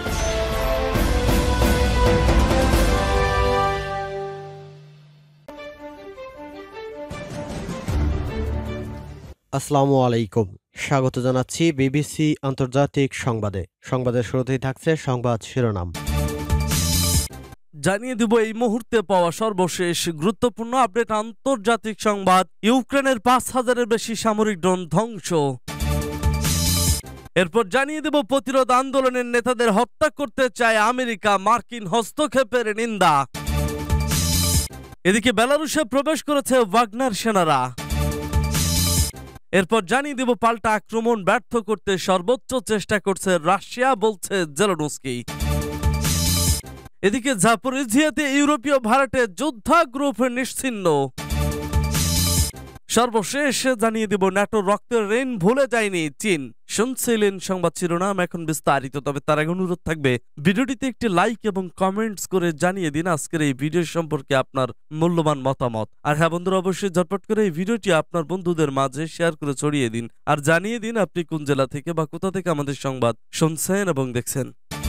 আসসালামু আলাইকুম। স্বাগত জানাচ্ছি বিবিসি আন্তর্জাতিক সংবাদে। সংবাদের শুরুতেই থাকছে সংবাদ শিরোনাম। জানিয়ে দেব এই মুহূর্তে পাওয়া সর্বশেষ গুরুত্বপূর্ণ আপডেট আন্তর্জাতিক সংবাদ। ইউক্রেনের ৫,০০০-এর বেশি সামরিক ড্রোন ধ্বংস। এরপর জানিয়ে দেব প্রতিরোধ আন্দোলনের নেতাদের হত্যা করতে চায় আমেরিকা, মার্কিন হস্তক্ষেপের নিন্দা। এদিকে বেলারুশে প্রবেশ করেছে ওয়াগনার সেনারা। এরপর জানিয়ে দেব পাল্টা আক্রমণ ব্যর্থ করতে সর্বোচ্চ চেষ্টা করছে রাশিয়া, বলছে জেলেনস্কি। এদিকে জাপোরিজিয়াতে ইউরোপীয় ভাড়াটে যোদ্ধা গ্রুপ নিশ্চিহ্ন। সর্বশেষ জানিয়ে দেব ন্যাটো রক্তের ঋণ ভুলে যায়নি চীন। শুনছিলেন সংবাদ শিরোনাম, এখন বিস্তারিত। তবে তার আগে অনুরোধ থাকবে ভিডিওটিতে একটি লাইক এবং কমেন্টস করে জানিয়ে দিন আজকের এই ভিডিও সম্পর্কে আপনার মূল্যবান মতামত। আর হ্যাঁ বন্ধুরা, অবশ্যই ঝটপট করে এই ভিডিওটি আপনার বন্ধুদের মাঝে শেয়ার করে ছড়িয়ে দিন আর জানিয়ে দিন আপনি কোন জেলা থেকে বা কোথা থেকে আমাদের সংবাদ শুনছেন এবং দেখছেন।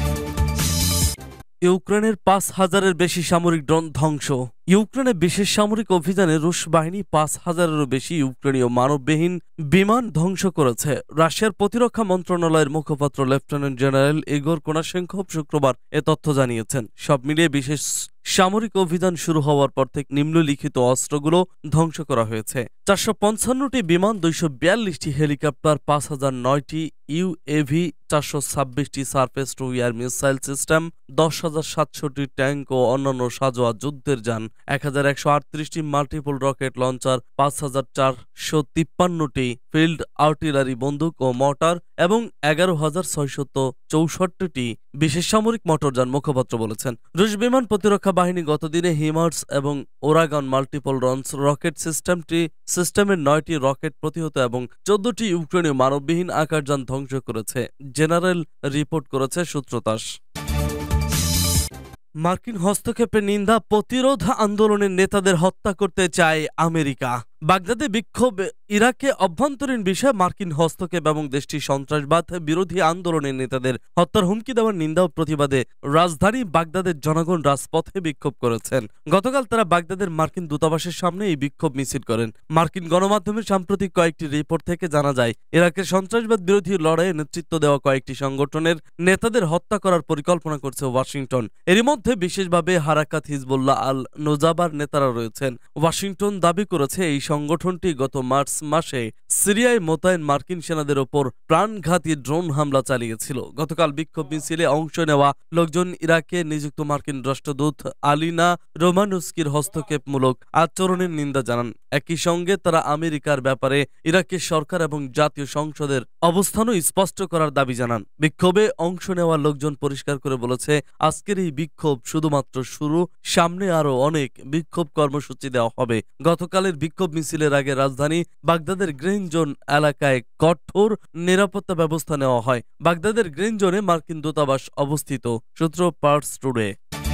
ইউক্রেনের ৫,০০০-এর বেশি সামরিক ড্রোন ধ্বংস। ইউক্রেনে বিশেষ সামরিক অভিযানে রুশ বাহিনী ৫,০০০-এরও বেশি ইউক্রেনীয় মানববিহীন বিমান ধ্বংস করেছে। রাশিয়ার প্রতিরক্ষা মন্ত্রণালয়ের মুখপাত্র লেফটেন্যান্ট জেনারেল ইগোর কোনাশেঙ্কোভ শুক্রবার এ তথ্য জানিয়েছেন। সব মিলিয়ে বিশেষ সামরিক অভিযান শুরু হওয়ার পর থেকে নিম্নলিখিত অস্ত্রগুলো ধ্বংস করা হয়েছে: ৪৫৫টি বিমান, ২৪২টি হেলিকপ্টার, ৫,০০৯টি ইউএভি, ৪২৬টি surface to air missile system, ১০,৭০০টি ট্যাঙ্ক ও অন্যান্য সাজোয়া যুদ্ধের যান, ১,১৩৮টি মাল্টিপল রকেট লঞ্চার, ৫,৪৫৩টি ফিল্ড আর্টিলারি বন্দুক ও মর্টার এবং ১১,৬৬৪টি বিশেষ সামরিক মোটরযান, মুখপাত্র বলেছেন। রুশ বিমান প্রতিরক্ষা বাহিনী গতদিনে হিমার্স এবং ওরাগন মাল্টিপল লঞ্চ রকেট সিস্টেমের ৯টি রকেট প্রতিহত এবং ১৪টি ইউক্রেনীয় মানববিহীন আকাশযান ধ্বংস করেছে, জেনারেল রিপোর্ট করেছে সূত্রতাস। মার্কিন হস্তক্ষেপের নিন্দা, প্রতিরোধ আন্দোলনের নেতাদের হত্যা করতে চায় আমেরিকা। বাগদাদে বিক্ষোভ, ইরাকে অভ্যন্তরীণ বিষয়ে মার্কিন হস্তক্ষেপ এবং দেশটির সন্ত্রাসবাদ বিরোধী আন্দোলনের নেতাদের হত্যার হুমকি দেওয়ার নিন্দা ও প্রতিবাদে রাজধানী বাগদাদের জনগণ রাজপথে বিক্ষোভ করেছেন। গতকাল তারা বাগদাদের মার্কিন দূতাবাসের সামনে এই বিক্ষোভ মিছিল করেন। মার্কিন গণমাধ্যমের সাম্প্রতিক কয়েকটি রিপোর্ট থেকে জানা যায়, ইরাকের সন্ত্রাসবাদ বিরোধী লড়াইয়ে নেতৃত্ব দেওয়া কয়েকটি সংগঠনের নেতাদের হত্যা করার পরিকল্পনা করছে ওয়াশিংটন। এরই মধ্যে বিশেষভাবে হারাকাত হিজবুল্লাহ আল নোজাবার নেতারা রয়েছেন। ওয়াশিংটন দাবি করেছে এই সংগঠনটি গত মার্চ মাসে সিরিয়ায় মোতায়েন মার্কিন সেনাদের ওপর প্রাণঘাতী ড্রোন হামলা চালিয়েছিল। গতকাল বিক্ষোভ মিছিলে অংশ নেওয়া লোকজন ইরাকে নিযুক্ত মার্কিন রাষ্ট্রদূত আলিনা রোমানুস্কির হস্তক্ষেপমূলক আচরণের নিন্দা জানান। একই সঙ্গে তারা আমেরিকার ব্যাপারে ইরাকের সরকার এবং জাতীয় সংসদের অবস্থানও স্পষ্ট করার দাবি জানান। বিক্ষোভে অংশ নেওয়া লোকজন পরিষ্কার করে বলেছে, আজকের এই বিক্ষোভ শুধুমাত্র শুরু, সামনে আরো অনেক বিক্ষোভ কর্মসূচি দেওয়া হবে। গতকালের বিক্ষোভ মিছিলের আগে রাজধানী বাগদাদের গ্রিন জোন এলাকায় কঠোর নিরাপত্তা ব্যবস্থা নেওয়া হয়। বাগদাদের গ্রিন জোনে মার্কিন দূতাবাস অবস্থিত, সূত্র পার্স টুডে।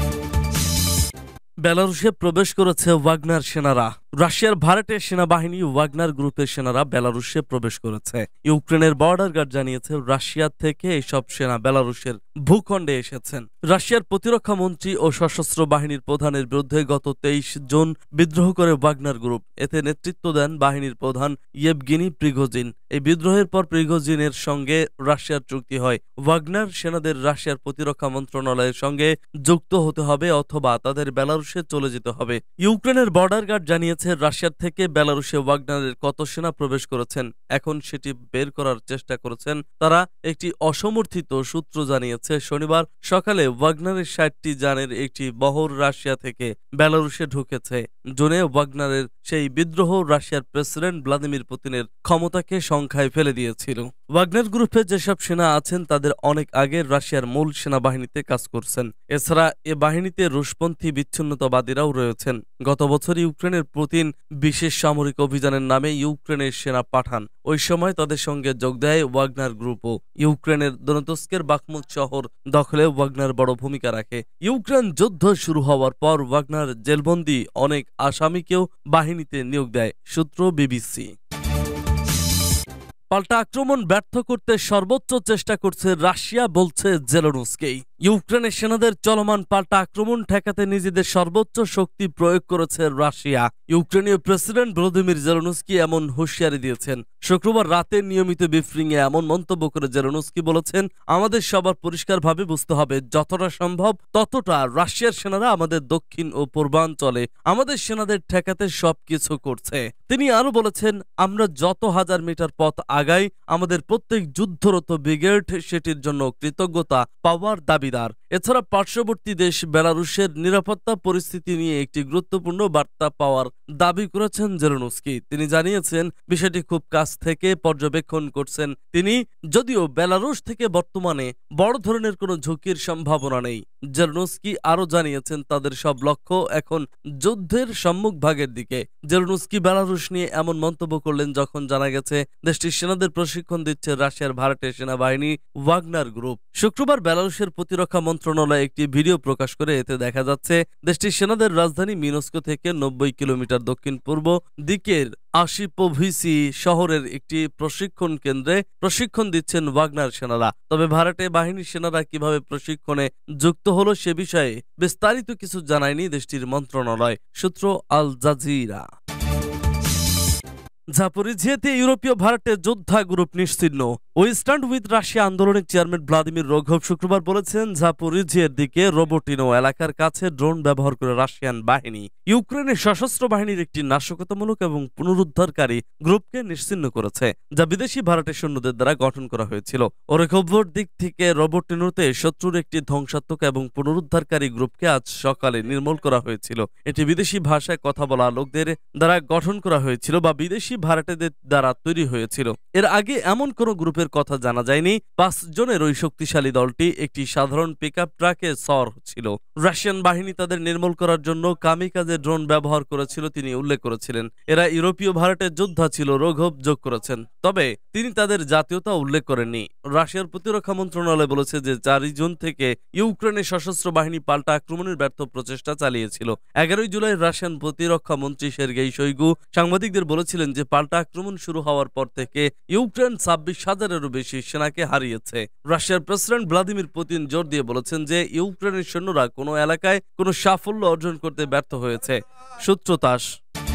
বেলারুশে প্রবেশ করেছে ওয়াগনার সেনারা। রাশিয়ার ভাড়াটে সেনাবাহিনী ওয়াগনার গ্রুপের সেনারা বেলারুশে প্রবেশ করেছে। ইউক্রেনের বর্ডার গার্ড জানিয়েছে, রাশিয়া থেকে এসব সেনা বেলারুশের ভূখণ্ডে এসেছেন। রাশিয়ার প্রতিরক্ষা মন্ত্রী ও সশস্ত্র বাহিনীর প্রধানের বিরুদ্ধে গত ২৩ জুন বিদ্রোহ করে ওয়াগনার গ্রুপ। এতে নেতৃত্ব দেন বাহিনীর প্রধান ইয়েভগেনি প্রিগোজিন। এই বিদ্রোহের পর প্রিগোজিনের সঙ্গে রাশিয়ার চুক্তি হয়। ওয়াগনার সেনাদের রাশিয়ার প্রতিরক্ষা মন্ত্রণালয়ের সঙ্গে যুক্ত হতে হবে অথবা তাদের বেলারুশে চলে যেতে হবে। ইউক্রেনের বর্ডার গার্ড জানিয়েছে, রাশিয়ার থেকে বেলারুশে ওয়াগনারের কত সেনা প্রবেশ করেছেন এখন সেটি বের করার চেষ্টা করেছেন তারা। একটি অসমর্থিত সূত্র জানিয়েছে, শনিবার সকালে ওয়াগনারের ৬০টি যানের একটি বহর রাশিয়া থেকে বেলারুশে ঢুকেছে। জুনে ওয়াগনারের সেই বিদ্রোহ রাশিয়ার প্রেসিডেন্ট ভ্লাদিমির পুতিনের ক্ষমতাকে সংখ্যায় ফেলে দিয়েছিল। ওয়াগনার গ্রুপে যেসব সেনা আছেন তাদের অনেক আগে রাশিয়ার মূল সেনাবাহিনীতে কাজ করছেন। এছাড়া এ বাহিনীতে রুশপন্থী বিচ্ছিন্নতাবাদীরাও রয়েছেন। গত বছর ইউক্রেনের পুতিন বিশেষ সামরিক অভিযানের নামে ইউক্রেনের সেনা পাঠান। ওই সময় তাদের সঙ্গে যোগ দেয় ওয়াগনার গ্রুপও। ইউক্রেনের দোনেৎস্কের বাখমুত শহর দখলে ওয়াগনার বড় ভূমিকা রাখে। ইউক্রেন যুদ্ধ শুরু হওয়ার পর ওয়াগনার জেলবন্দি অনেক আসামিকেও বাহিনীতে নিয়োগ দেয়, সূত্র বিবিসি। পাল্টা আক্রমণ ব্যর্থ করতে সর্বোচ্চ চেষ্টা করছে রাশিয়া, বলছে জেলেনস্কি। ইউক্রেনের সেনাদের চলমান পাল্টা আক্রমণ ঠেকাতে নিজেদের সর্বোচ্চ শক্তি প্রয়োগ করেছে রাশিয়া। ইউক্রেনীয় প্রেসিডেন্ট ভলোদিমির জেলেনস্কি এমন হুঁশিয়ারি দিয়েছেন। শুক্রবার রাতে নিয়মিত ব্রিফিংয়ে এমন মন্তব্য করে জেলেনস্কি বলেছেন, আমাদের সবার পরিষ্কারভাবে বুঝতে হবে, যতটা সম্ভব ততটা রাশিয়ার সেনারা আমাদের দক্ষিণ ও পূর্বাঞ্চলে আমাদের সেনাদের ঠেকাতে সবকিছু করছে। তিনি আরো বলেছেন, আমরা যত হাজার মিটার পথ আগাই, আমাদের প্রত্যেক যুদ্ধরত ব্রিগেড সেটির জন্য কৃতজ্ঞতা পাওয়ার দাবিদার। এছাড়া পার্শ্ববর্তী দেশ বেলারুশের নিরাপত্তা পরিস্থিতি নিয়ে একটি গুরুত্বপূর্ণ বার্তা পাওয়ার দাবি করেছেন জেলেনস্কি। তিনি জানিয়েছেন, বিষয়টি খুব কাছ থেকে পর্যবেক্ষণ করছেন তিনি, যদিও বেলারুশ থেকে বর্তমানে বড় ধরনের কোনো ঝুঁকির সম্ভাবনা নেই। জেলেনস্কি আরো জানিয়েছেন, তাদের সব লক্ষ্য এখন যুদ্ধের সম্মুখভাগের দিকে। জেলেনস্কি বেলারুশ নিয়ে এমন মন্তব্য করলেন যখন জানা গেছে দেশটির সেনাদের প্রশিক্ষণ দিচ্ছে রাশিয়ার ভাড়াটে সেনাবাহিনী ওয়াগনার গ্রুপ। শুক্রবার বেলারুশের প্রতিরক্ষা মন্ত্রণালয় একটি ভিডিও প্রকাশ করে এতে দেখা যাচ্ছে দেশটির সেনাদের রাজধানী মিনস্ক থেকে 90 কিলোমিটার দক্ষিণ পূর্ব দিকের আশিপোভিসি শহরের একটি প্রশিক্ষণ কেন্দ্রে প্রশিক্ষণ দিচ্ছেন ওয়াগনার সেনারা। তবে ভাড়াটে বাহিনীর সেনারা কিভাবে প্রশিক্ষণে যুক্ত হলো সে বিষয়ে বিস্তারিত কিছু জানায়নি দেশটির মন্ত্রণালয়। সূত্র আল জাজিরা। জাপোরিজিয়াতে ইউরোপীয় ভাড়াটে যোদ্ধা গ্রুপ নিশ্চিহ্ন। ওই স্ট্যান্ড উইথ রাশিয়া আন্দোলনের চেয়ারম্যান ভ্লাদিমির রোঘভ শুক্রবার বলেছেন, জাপোরিজিয়ার দিকে রোবোটিনো এলাকার কাছে ড্রোন ব্যবহার করে রাশিয়ান বাহিনী ইউক্রেনের সশস্ত্র বাহিনীর একটি নাশকতামূলক এবং পুনরুদ্ধারকারী গ্রুপকে নিশ্চিহ্ন করেছে, যা বিদেশি ভাড়াটে সৈন্যদের দ্বারা গঠন করা হয়েছিল। ওরেখোভোর দিক থেকে রোবোটিনোতে শত্রুর একটি ধ্বংসাত্মক এবং পুনরুদ্ধারকারী গ্রুপকে আজ সকালে নির্মূল করা হয়েছিল। এটি বিদেশি ভাষায় কথা বলা লোকদের দ্বারা গঠন করা হয়েছিল বা বিদেশি ভাড়াটেদের দ্বারা তৈরি হয়েছিল। এর আগে এমন কোন গ্রুপের কথা জানা যায়নি। 5 জনের ওই শক্তিশালী দলটি একটি সাধারণ পিকআপ ট্রাকে সর ছিল। রাশিয়ান বাহিনী তাদের নির্মূল করার জন্য কামিকাজে ড্রোন ব্যবহার করেছিল তিনি উল্লেখ করেছিলেন। এরা ইউরোপীয় ভাড়াটের যোদ্ধা ছিল, রোঘভ যোগ করেছেন। তবে তিনি তাদের জাতীয়তা উল্লেখ করেননি। রাশিয়ার প্রতিরক্ষা মন্ত্রণালয় বলেছে যে 4 জুন থেকে ইউক্রেনের সশস্ত্র বাহিনী পাল্টা আক্রমণের ব্যর্থ প্রচেষ্টা চালিয়েছিল। 11 জুলাই রাশিয়ান প্রতিরক্ষা মন্ত্রী সের্গেই শোইগু সাংবাদিকদের বলেছিলেন যে পাল্টা আক্রমণ শুরু হওয়ার পর থেকে ইউক্রেন 26,000-এরও বেশি সেনাকে হারিয়েছে। রাশিয়ার প্রেসিডেন্ট ভ্লাদিমির পুতিন জোর দিয়ে বলেছেন যে ইউক্রেনের সৈন্যরা কোনো এলাকায় কোনো সাফল্য অর্জন করতে ব্যর্থ হয়েছে। সূত্র তাস।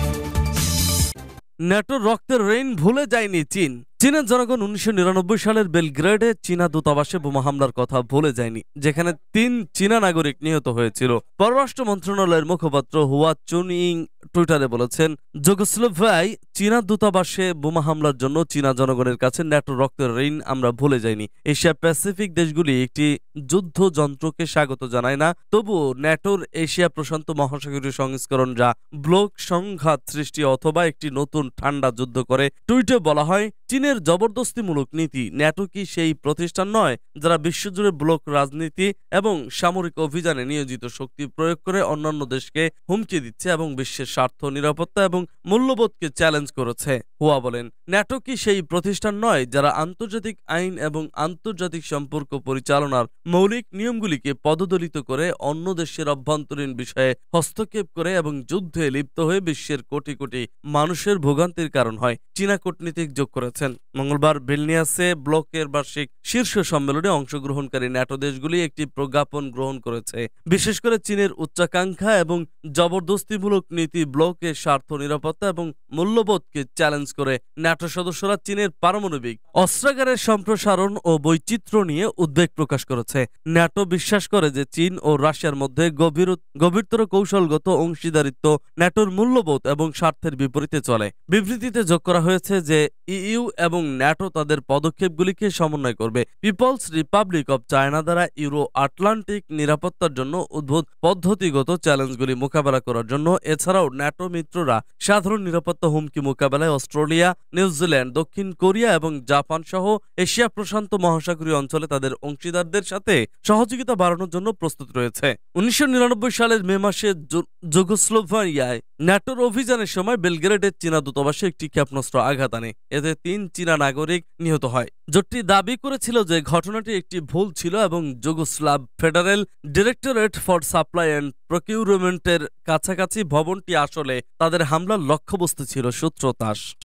ন্যাটোর রক্তের রেইন ভুলে যায়নি চীন। চীনের জনগণ 1999 সালের বেলগ্রেডে চীনা দূতাবাসে বোমা হামলার কথা ভুলে যায়নি, যেখানে 3 চীনা নাগরিক নিহত হয়েছিল। পররাষ্ট্র মন্ত্রণালয়ের মুখপাত্র হুয়া চুনইং টুইটারে বলেছেন, যুগোস্লাভিয়ায় চীনা দূতাবাসে বোমা হামলার জন্য চীনা জনগণের কাছে ন্যাটোর রক্তের ঋণ আমরা ভুলে যাইনি। এশিয়া প্যাসিফিক দেশগুলি একটি যুদ্ধ যন্ত্রকে স্বাগত জানায় না, তবুও ন্যাটোর এশিয়া প্রশান্ত মহাসাগরীয় সংস্করণ যা ব্লক সংঘাত সৃষ্টি অথবা একটি নতুন ঠান্ডা যুদ্ধ করে। টুইটে বলা হয়, চীনের জবরদস্তিমূলক নীতি। ন্যাটো কি সেই প্রতিষ্ঠান নয় যারা বিশ্বজুড়ে ব্লক রাজনীতি এবং সামরিক অভিযানে নিয়োজিত শক্তি প্রয়োগ করে অন্যান্য দেশকে হুমকি দিচ্ছে এবং বিশ্বের স্বার্থ, নিরাপত্তা এবং মূল্যবোধকে চ্যালেঞ্জ করেছে? হুয়া বলেন, ন্যাটো কি সেই প্রতিষ্ঠান নয় যারা আন্তর্জাতিক আইন এবং আন্তর্জাতিক সম্পর্ক পরিচালনার মৌলিক নিয়মগুলিকে পদদলিত করে অন্য দেশের অভ্যন্তরীণ বিষয়ে হস্তক্ষেপ করে এবং যুদ্ধে লিপ্ত হয়ে বিশ্বের কোটি কোটি মানুষের ভোগান্তির কারণ হয়? চীনা কূটনীতিক যোগ করেছেন। মঙ্গলবার ভিলনিয়াসে ব্লকের বার্ষিক শীর্ষ সম্মেলনে অংশগ্রহণকারী ন্যাটো দেশগুলি একটি প্রজ্ঞাপন গ্রহণ করেছে। বিশেষ করে চীনের উচ্চাকাঙ্ক্ষা এবং জবরদস্তিমূলক নীতি ব্লকের স্বার্থ, নিরাপত্তা এবং মূল্যবোধকে চ্যালেঞ্জ করে ন্যাটো সদস্যরা চীনের পারমাণবিক অস্ত্রাগারের সম্প্রসারণ ও বৈচিত্র্য নিয়ে উদ্বেগ প্রকাশ করেছে। ন্যাটো বিশ্বাস করে যে চীন ও রাশিয়ার মধ্যে গভীরতর কৌশলগত অংশীদারিত্ব ন্যাটোর মূল্যবোধ এবং স্বার্থের বিপরীতে চলে। বিবৃতিতে যোগ করা হয়েছে যে ইইউ এবং ন্যাটো তাদের পদক্ষেপগুলিকে সমন্বয় করবে। পিপলস রিপাবলিক অব চায়না দ্বারা ইউরো আটলান্টিক নিরাপত্তার জন্য উদ্ভূত পদ্ধতিগত চ্যালেঞ্জগুলি মোকাবেলা করার জন্য, এছাড়াও ন্যাটো মিত্ররা সাধারণ নিরাপত্তা হুমকি মোকাবেলায় অস্ট্রেলিয়া, নিউজিল্যান্ড, দক্ষিণ কোরিয়া এবং জাপান সহ এশিয়া প্রশান্ত মহাসাগরীয় অঞ্চলে তাদের অংশীদারদের সাথে সহযোগিতা বাড়ানোর জন্য প্রস্তুত রয়েছে। 1999 সালের মে মাসে যুগোস্লাভিয়ায় ন্যাটোর অভিযানের সময় বেলগ্রেডের চীনা দূতাবাসে একটি ক্ষেপণাস্ত্র আঘাত আনে। এতে 3 চীনা নাগরিক নিহত হয়। জোটটি দাবি করেছিল যে ঘটনাটি একটি ভুল ছিল এবং Yugoslav federal directorate for supply and প্রকিউরমেন্টের কাছাকাছি ভবনটি আসলে তাদের হামলার লক্ষ্যবস্তু ছিল। সূত্র তাস।